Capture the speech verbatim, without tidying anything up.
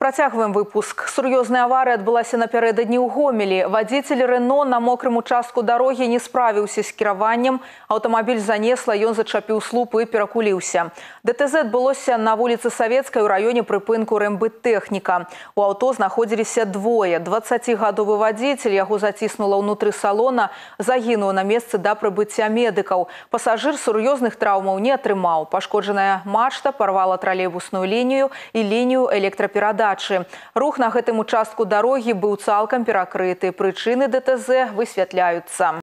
Працягваем выпуск. Сур'ёзная аварыя адбылася напярэдадні ў Гомелі. Вадзіцель Рено на мокрым участку дарогі не справіўся з кіраваннем. Аўтамабіль занесла, ён зачапіў слуп і перакуліўся. ДТЗ адбылося на вуліцы Савецкай у раёне прыпынку рэмбыттэхніка. У аўто знаходзіліся двое. дваццацігадовы вадзіцель, яго заціснула ўнутры салона, загінуў на месцы да прыбыцця медыкаў. Пасажыр сур'ёзных траўмаў не атрымаў. Пашкоджаная мачта парвала тралейбусную лінію і лінію электраперадач. Рух на гэтым участку дарогі быў цалкам перакрыты. Прычыны ДТЗ высвятляюцца.